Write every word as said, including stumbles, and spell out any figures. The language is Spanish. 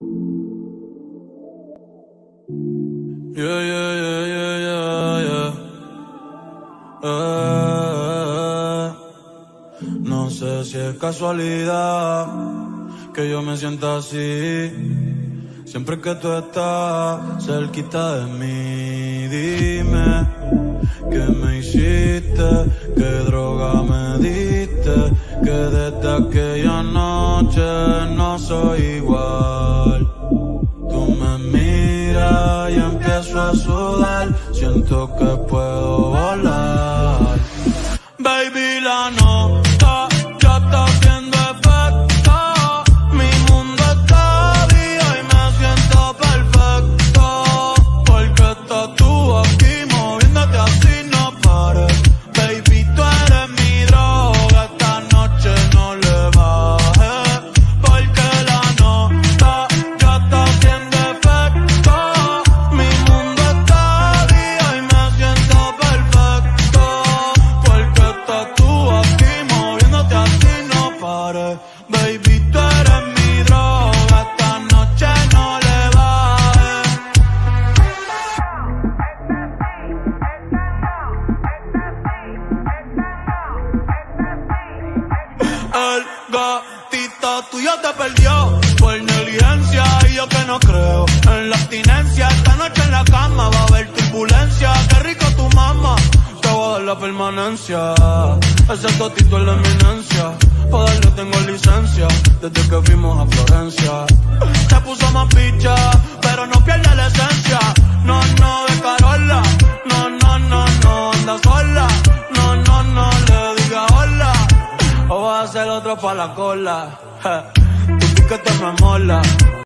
Yeah, yeah, yeah, yeah, yeah, yeah. Eh, no sé si es casualidad que yo me sienta así siempre que tú estás cerquita de mí. Dime qué me hiciste, qué droga me diste, que desde aquella noche no soy igual. Tú me miras y empiezo a sudar, siento que puedo volar. Baby, la nota ya está haciendo efecto, mi mundo está vivo y me siento perfecto, porque estás tú aquí moviéndote así no pares. Baby, tú eres mi droga, esta noche no le bajes, porque la nota ya está haciendo efecto, mi mundo está vivo y me siento perfecto, porque estás tú aquí moviéndote así no pares. Baby, tú eres mi droga, esta noche no le bajes. El gatito tuyo te perdió por negligencia y yo que no creo en la abstinencia. Esta noche en la cama va a haber turbulencia. Qué rico tu mamá, te voy a dar la permanencia. Ese totito es la eminencia, pa' darle tengo licencia desde que fuimos a Florencia. Se puso más picha, pero no pierde la esencia. No, no, de Carola, no, no, no, no, anda sola. No, no, no, le diga hola, o va a ser otro pa' la cola. Tu piquete me mola.